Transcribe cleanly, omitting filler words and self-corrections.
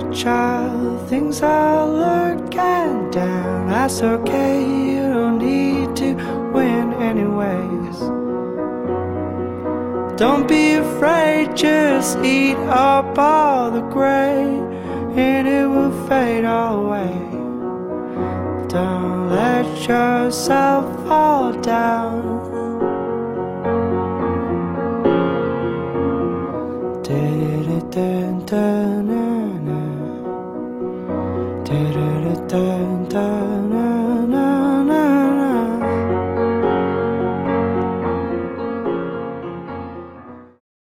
child thinks I'll looking down. That's okay, you don't need to win anyways. Don't be afraid, just eat up all the gray, and it will fade away. Don't let yourself fall down. Da-da-da-da-da-da.